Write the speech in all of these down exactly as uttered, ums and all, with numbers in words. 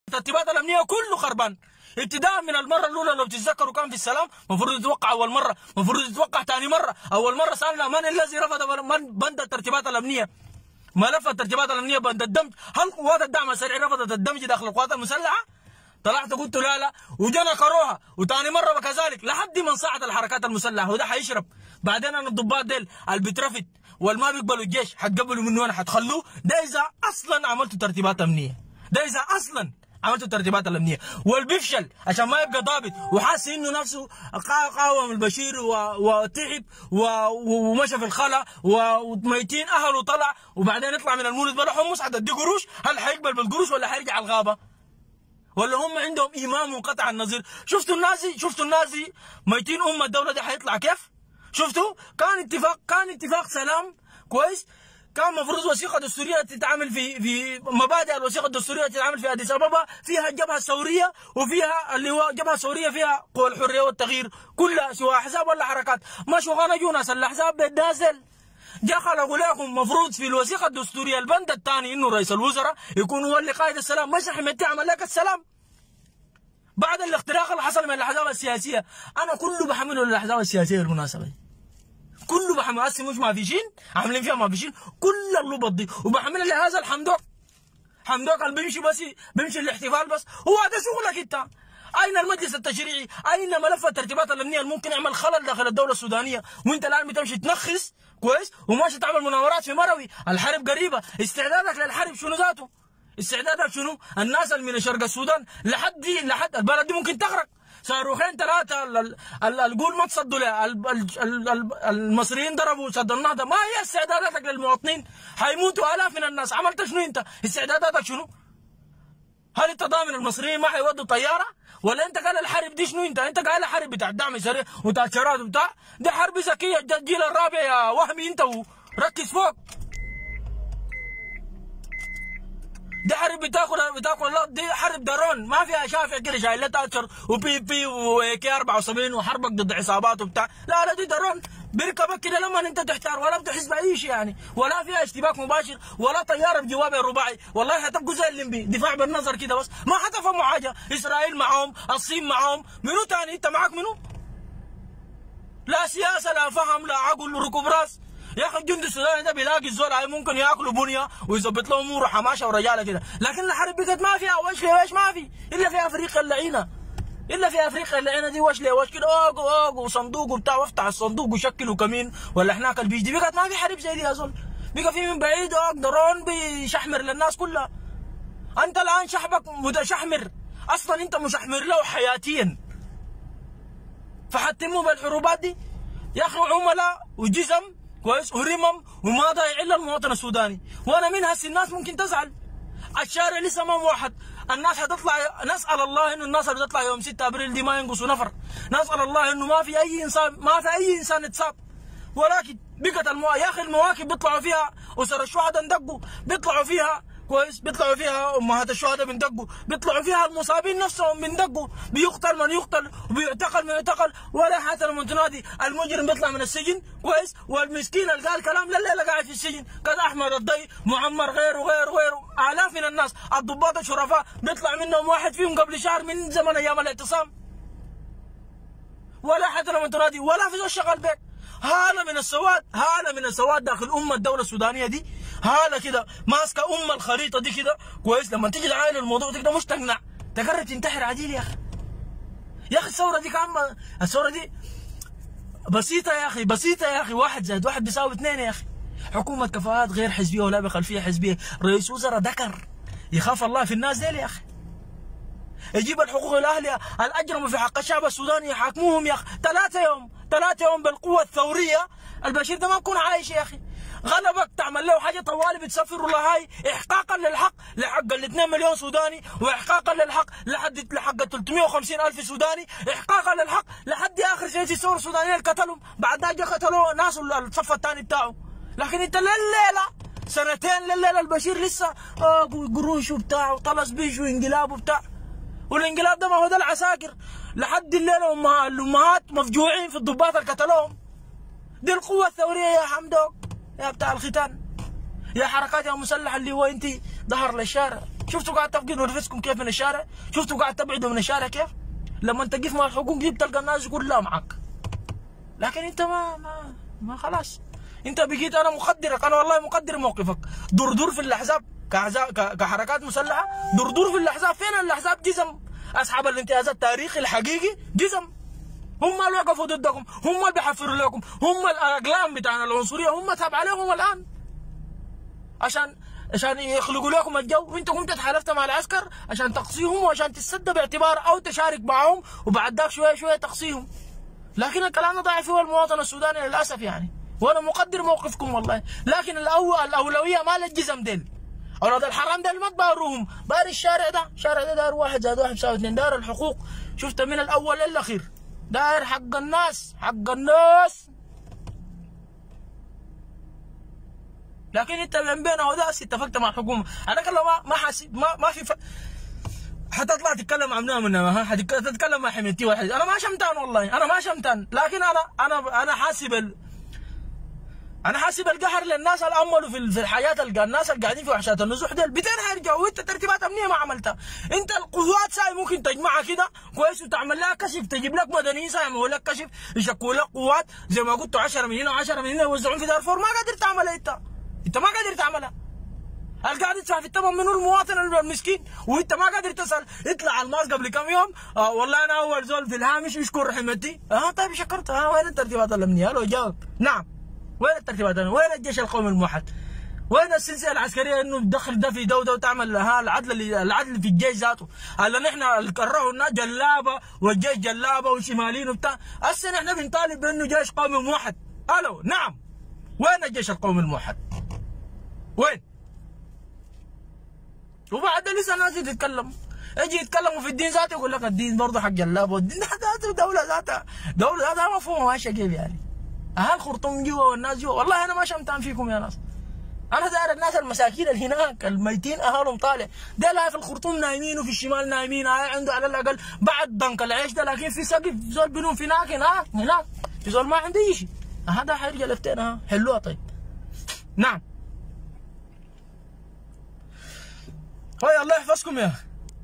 الترتيبات الامنيه كله خربان، ابتداء من المره الاولى. لو تتذكروا كان في السلام المفروض يتوقع اول مره، المفروض يتوقع ثاني مره. اول مره سالنا من الذي رفض من بند الترتيبات الامنيه؟ ملف الترتيبات الامنيه بند الدمج. هل قوات الدعم السريع رفضت الدمج داخل القوات المسلحه؟ طلعت قلت لا لا، وجنا كروها وثاني مره وكذلك لحد ما انصاعت الحركات المسلحه، وده حيشرب. بعدين انا الضباط ديل اللي بيترفد واللي ما بيقبلوا الجيش حتقبلوا منه وانا حتخلوه. ده اذا اصلا عملتوا ترتيبات امنيه، ده اذا اصلا عملتوا الترتيبات الامنيه. واللي بيفشل عشان ما يبقى ضابط وحاسس انه نفسه قاوم البشير وتعب ومشى في الخلا وميتين اهله طلع وبعدين يطلع من المولد بلا حمص حتدي قروش، هل حيقبل بالقروش ولا حيرجع الغابه؟ ولا هم عندهم ايمان منقطع النظير؟ شفتوا النازي؟ شفتوا النازي ميتين ام الدوله دي حيطلع كيف؟ شفتوا؟ كان اتفاق كان اتفاق سلام كويس، كان مفروض وثيقه دستوريه تتعامل في في مبادئ الوثيقه الدستوريه تتعامل في اديس ابابا، فيها الجبهه الثوريه وفيها اللي هو الجبهه الثوريه فيها قوى الحريه والتغيير كلها سواء احزاب ولا حركات. ما شغلنا جو ناس الاحزاب بتنازل. جا خلقوا لكم مفروض في الوثيقه الدستوريه البند الثاني انه رئيس الوزراء يكون هو اللي قائد السلام، مش حميتي عمل لك السلام. بعد الاختراق اللي حصل من الاحزاب السياسيه، انا كله بحمله للاحزاب السياسيه بالمناسبه دي. كله بحمل هسه مش ما فيشين عاملين فيها ما فيشين كل اللبط دي، وبحملها لهذا الحمدوك. حمدوك اللي بيمشي بس بيمشي الاحتفال بس، هو هذا شغلك انت. اين المجلس التشريعي؟ اين ملف الترتيبات الامنيه اللي ممكن يعمل خلل داخل الدوله السودانيه؟ وانت الان بتمشي تنخس كويس وماشي تعمل مناورات في مروي، الحرب قريبه، استعدادك للحرب شنو ذاته؟ استعدادك شنو؟ الناس اللي من شرق السودان لحد دي لحد البلد دي ممكن تغرق. صاروخين ثلاثه القول ما تصدوا له، المصريين ضربوا سد النهضه، ما هي استعداداتك للمواطنين؟ حيموتوا الاف من الناس، عملت شنو انت؟ استعداداتك شنو؟ هل انت ضامن المصريين ما حيودوا طياره؟ ولا انت قال الحرب دي شنو؟ انت انت قال الحرب بتاع الدعم السريع وبتاع الشراد وبتاع دي حرب ذكيه الجيل الرابع يا وهمي انت، وركز فوق. دي حرب بتاكل بتاكل لا دي حرب درون ما فيها شافع كده شايل لها تاتشر وبي بي وكي أربعة وسبعين وحربك ضد عصابات وبتاع، لا لا دي درون بيركبك كده لما انت تحتار ولا بتحس باي شيء يعني، ولا فيها اشتباك مباشر ولا طياره بجواب الرباعي، والله حتبقوا زي الليمبي دفاع بالنظر كده بس، ما حتفهموا حاجه. اسرائيل معاهم، الصين معاهم، منو تاني؟ انت معاك منو؟ لا سياسه لا فهم لا عقل ركوب راس. يا اخي الجندي السوداني ده بيلاقي الزول هاي ممكن ياكلوا بنيه ويظبط لهم امور حماشه ورجاله كده، لكن الحرب بقت ما فيها وش لي وش ما في الا في افريقيا اللعينه، الا في افريقيا اللعينه دي وش لي وش كده اوق اوق وصندوق وبتاع وافتح الصندوق وشكلوا كمين ولا هناك البيج دي، بقت ما في حرب زي دي يا زول، بقى في من بعيد اوق درون بيشحمر للناس كلها. انت الان شعبك متشحمر اصلا، انت مشحمر له حياتيا، فحتموا بالحروبات دي يا اخي، عملاء وجزم كويس ورمم وما ضايع الا المواطن السوداني. وانا من هسه الناس ممكن تزعل، الشارع لسه ما موحد، الناس هتطلع، نسال الله انه الناس اللي تطلع يوم ستة ابريل دي ما ينقصوا نفر، نسال الله انه ما في اي انسان ما في اي انسان اتصاب، ولكن بقت المو... يا اخي المواكب بيطلعوا فيها اسر الشهداء ندقوا، بيطلعوا فيها كويس، بيطلعوا فيها امهات الشهداء بندقوا، بيطلعوا فيها المصابين نفسهم بندقوا، بيقتل من يقتل وبيعتقل من يعتقل، ولا حتى لما تنادي المجرم بيطلع من السجن كويس، والمسكين اللي قال كلام لليله قاعد في السجن، كذا احمد الضي معمر غيره غيره غيره، الاف من الناس الضباط الشرفاء بيطلع منهم واحد فيهم قبل شهر من زمن ايام الاعتصام، ولا حتى لما تنادي ولا في زول شغال بيك. هاله من السواد، هاله من السواد داخل امه الدوله السودانيه دي، هاله كده ماسكه ام الخريطه دي كده كويس، لما تيجي تعاين الموضوع كده مش تقنع، تقرر تنتحر عديل يا اخي. يا اخي الثوره دي كان الثوره دي بسيطه يا اخي، بسيطه يا اخي، واحد زائد واحد بيساوي اثنين يا اخي. حكومه كفاءات غير حزبيه ولا بخلفيه حزبيه، رئيس وزراء ذكر يخاف الله في الناس ديل يا اخي. يجيب الحقوق الاهليه الاجرموا في حق الشعب السوداني يحاكموهم يا اخي، ثلاثه يوم ثلاثه يوم بالقوه الثوريه، البشير ده ما بكون عايش يا اخي. غلبك تعمل له حاجه طوالي بتسفروا له هاي احقاقا للحق لحق ال اثنين مليون سوداني، واحقاقا للحق لحد لحق ثلاثمئة وخمسين الف سوداني، احقاقا للحق لحد اخر شيء الثوره السودانيه اللي قتلهم، بعد ذاك قتلوا ناس الصف الثاني بتاعه. لكن انت لليله سنتين لليله البشير لسه قروش وبتاع وطلس بيش وانقلاب وبتاع، والانقلاب ده ما هو ده العساكر لحد الليله الامهات مفجوعين في الضباط اللي قتلوهم. دي القوه الثوريه يا حمدوك يا بتاع الختان، يا حركات يا مسلحه اللي هو انت ظهر للشارع. شفتوا قاعد تفقدوا نفسكم كيف من الشارع؟ شفتوا قاعد تبعدوا من الشارع كيف؟ لما تقف مع الحكومه دي بتلقى الناس كلها معك. لكن انت ما ما ما خلاص. انت بقيت انا مقدرك، انا والله مقدر موقفك. دردور في الاحزاب كأحزاب كحركات مسلحه، دردور في الاحزاب. فين الاحزاب؟ جزم اصحاب الانتهاز التاريخي الحقيقي، جزم. هم اللي وقفوا ضدكم، هم اللي بيحفروا لكم، هم الاقلام بتاعنا العنصريه هم تاب عليهم الان عشان عشان يخلقوا لكم الجو، وانت قمت تحالفت مع العسكر عشان تقصيهم وعشان تسد باعتبار او تشارك معهم، وبعد ذاك شويه شويه تقصيهم. لكن الكلام ده ضايع فيه المواطن السوداني للاسف يعني، وانا مقدر موقفكم والله. لكن الأول الاولويه ما للجزم ديل، اولاد الحرام ديل ما تباروهم، بار الشارع ده، الشارع ده دار واحد زائد واحد يساوي اثنين، دار الحقوق. شفت من الاول للاخير داير حق الناس، حق الناس. لكن انت من بين اوداس اتفقت مع الحكومه، انا كلام ما ما حاسب ما, ما في ف... حتطلع تتكلم عن منها منها، حتتكلم مع حميتي واحد. انا ما شمتان والله، انا ما شمتان، لكن انا انا انا حاسب ال... انا حاسب القهر للناس اللي املوا في في الحياه، اللي الناس اللي قاعدين في وحشات النزوح ديل مئتين هيرجعوا، وانت ترتيبات امنيه ما عملتها. انت القوات ساي ممكن تجمعها كده كويس وتعمل لها كشف، تجيب لك مدنيين ساي يعملوا لك كشف، يشكوا لك قوات زي ما قلت عشرة من هنا وعشرة من هنا يوزعون في دارفور. ما قادر تعملها انت، انت ما قادر تعملها. اللي قاعد يدفع في الثمن منو؟ المواطن المسكين، وانت ما قادر تسال. يطلع على الماس قبل كم يوم آه والله انا اول زول في الهامش يشكر رحمتي. اه طيب شكرت. اه وين الترتيبات الامنيه؟ لو جاوب نعم. وين الترتيبات الامنيه؟ وين الجيش القومي الموحد؟ وين السلسله العسكريه انه تدخل ده في ده وده وتعمل ها العدل اللي العدل في الجيش ذاته؟ هلا نحن اللي كرهوا الناس جلابه والجيش جلابه وشمالين وبتاع، هسه نحن بنطالب بانه جيش قومي موحد. الو نعم. وين الجيش القومي الموحد؟ وين؟ وبعد لسه ناس تتكلم، يجي يتكلموا في الدين ذاته يقول لك الدين برضه حق جلاب، والدين ذاته دوله ذاتها، دوله ذاتها مفهومه ماشيه كيف يعني؟ اهل خرطوم جوا والناس جوا، والله انا ما شمتان فيكم يا ناس. انا داير الناس المساكين اللي هناك الميتين اهلهم طالع، ده لا في الخرطوم نايمين وفي الشمال نايمين، هاي عنده على الاقل بعد ضنك العيش ده، لكن في سقف زول بينهم في هناك هناك هناك في زول ما عنده شيء. هذا حيرجع لفتين. ها حلوها طيب. نعم. هاي الله يحفظكم يا اخي،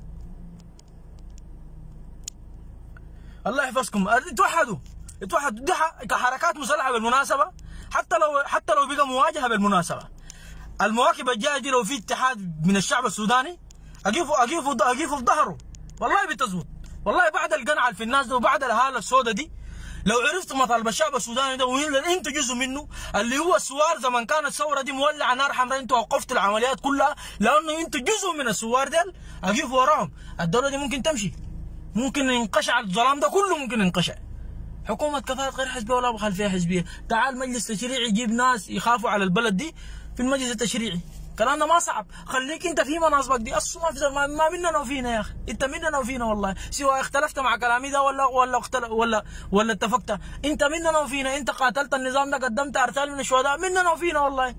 الله يحفظكم. اتوحدوا اتوحدوا، دي كحركات مسلحه بالمناسبه، حتى لو حتى لو بقى مواجهه بالمناسبه. المواكب الجايه دي لو في اتحاد من الشعب السوداني اقيفوا اقيفوا اقيفوا في ظهره، والله بتزبط. والله بعد القنعه في الناس ده وبعد الهاله السوداء دي، لو عرفت مطالب الشعب السوداني ده وين انت جزء منه، اللي هو السوار زمان كانت الثوره دي مولعه نار حمراء، انت وقفت العمليات كلها لانه انت جزء من السوار ديل، اقف وراهم. الدوله دي ممكن تمشي، ممكن ينقشع الظلام ده كله، ممكن ينقشع. حكومه كفاءة غير حزبيه ولا بخل فيها حزبيه. تعال مجلس تشريعي يجيب ناس يخافوا على البلد دي في المجلس التشريعي، الكلام ده ما صعب. خليك انت في مناصبك دي، اصلا ما في ما, ما مننا وفينا يا اخي، انت مننا وفينا والله، سواء اختلفت مع كلامي ده ولا ولا اختلف ولا ولا اتفقت، انت مننا وفينا. انت قاتلت النظام ده، قدمت ارسال من الشهداء، مننا وفينا والله،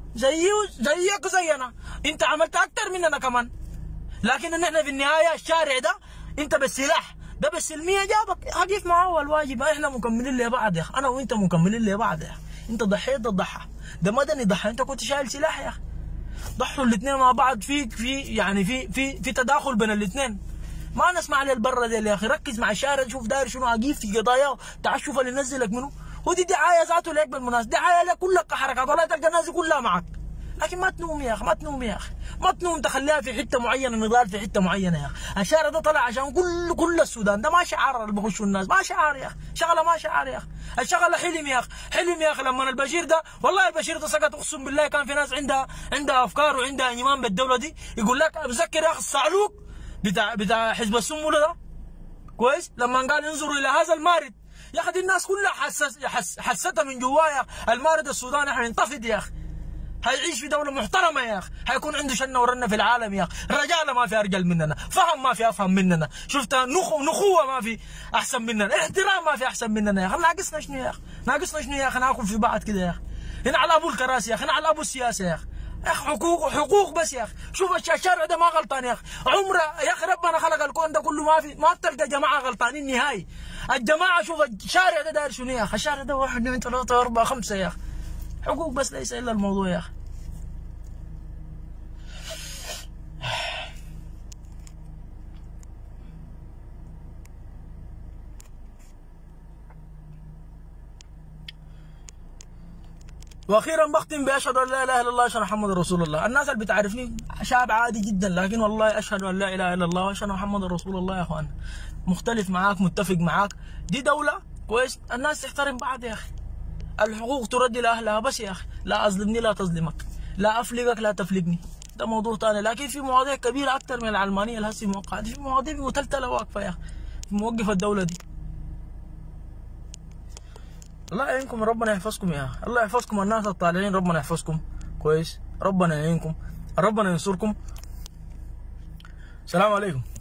زي زيك وزينا، انت عملت اكثر مننا كمان. لكن نحن في النهايه الشارع ده انت بالسلاح ده بالسلميه جابك، هقف معه الواجب. احنا مكملين لبعض يا اخي، انا وانت مكملين لبعض يا اخي. انت ضحيت ده ضحى، ده مدني ضحى، انت كنت شايل سلاح يا اخي. ضحوا الاثنين مع بعض، في في يعني في في في تداخل بين الاثنين. ما نسمع للبره دي يا اخي، ركز مع الشارع، شوف داير شنو، اقيف في قضاياه، تعال شوف اللي ينزلك منه. ودي دعايه ذاته لك بالمناسبه، دعايه لك كلها حركات، والله تلقى الناس كلها معك. لكن ما تنوم يا اخي، ما تنوم يا اخي، ما تنوم تخليها في حته معينه، نضال في حته معينه يا اخي. الشارع ده طلع عشان كل كل السودان، ده ما شعار اللي بخشوا الناس، ما شعار يا اخي، شغله ما شعار يا اخي، الشغله حلم يا اخي، حلم يا اخي. لما البشير ده، والله البشير ده سقط، اقسم بالله كان في ناس عندها عندها افكار وعندها ايمان بالدوله دي، يقول لك بذكر يا اخي الصعلوك بتاع بتاع حزب السموله ده كويس، لما قال انظروا الى هذا المارد يا اخي، الناس كلها حسس حس حستها من جوايا، المارد السوداني حينتفض يا اخي، هيعيش في دولة محترمة يا اخي، هيكون عنده شنة ورنة في العالم يا اخي، رجالة ما في ارجل مننا، فهم ما في افهم مننا، شفت نخو نخوة ما في احسن مننا، احترام ما في احسن مننا يا اخي. ناقصنا شنو يا اخي؟ ناقصنا شنو يا اخي؟ ناكل في بعض كده يا اخي. هنا على ابو الكراسي يا اخي، هنا على ابو السياسة يا اخي. يا اخي حقوق حقوق بس يا اخي. شوف الشارع ده ما غلطان يا اخي، عمره يا اخي ربنا خلق الكون ده كله، ما في ما تلقى جماعة غلطانين نهائي. الجماعة شوف الشارع ده داير شنو يا اخي؟ الشارع ده واحد اثنين ثلاثة أربعة خمسة يا اخي. حقوق بس ليس الا الموضوع يا اخي. واخيرا بختم باشهد ان لا اله الا الله واشهد محمد رسول الله. الناس اللي بتعرفني شاب عادي جدا، لكن والله اشهد ان لا اله الا الله واشهد محمد رسول الله. يا اخوان مختلف معاك متفق معاك، دي دوله كويس، الناس تحترم بعض يا اخي، الحقوق ترد لاهلها بس يا اخي، لا اظلمني لا تظلمك، لا افلقك لا تفلقني، ده موضوع ثاني. لكن في مواضيع كبيره اكثر من العلمانيه اللي هسه موقعه، في مواضيع متلتله واقفه يا اخي في موقف الدوله دي. الله يعينكم، ربنا يحفظكم يا اخي، الله يحفظكم الناس الطالعين، ربنا يحفظكم كويس، ربنا يعينكم، ربنا ينصركم. السلام عليكم.